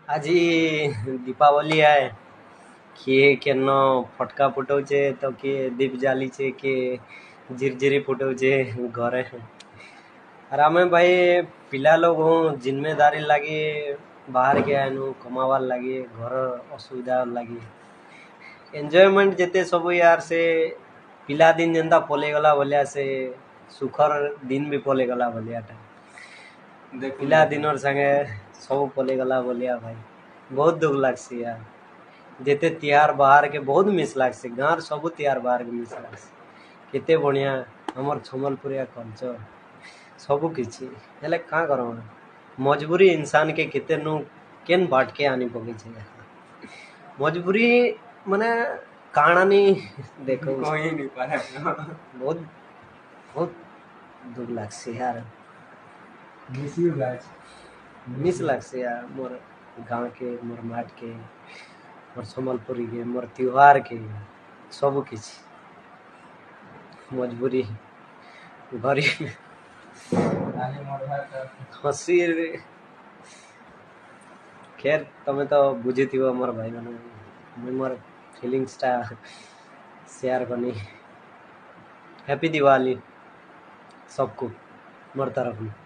आज दीपावली है। किए केन फटका फुटाऊे तो किए दीप जालीचे किए झिरझिरी फुटाऊे घरे। और आम भाई पिला लोग हूँ जिम्मेदारी लगी बाहर के आनु कमावार लगी घर असुविधा लगी एंजॉयमेंट जेते सब यार से पिला दिन जेनता पलेगला भलिया से सुखर दिन भी पलेगला भलियाटा पिला दिन संगे सब पलेगला भलिया भाई बहुत दुख लगसी यार जेते तिहार बाहर के बहुत मिस लगसी गाँव सब तिहार बाहर के मिस लगसी केते बढ़िया हमर सम्बलपुरिया कल्चर सब किछि हेले का करो मजबूरी इंसान के केते नु केन बाट के आनी पगे छे मजबूरी माने काणानी देखो कोई नहीं पारे बहुत बहुत दुख लगसी यार मिस लगसी यार मोर गाँव के मोर माट के मोर सम्बलपुरी के मोर त्योहार के सब किछि मजबूरी गरीब हसी खैर तमें तो बुझी थी मोर भाई मैंने मोर फीलिंग्स टा शेयर करनी। हैप्पी दिवाली सबको मोर तरफ में।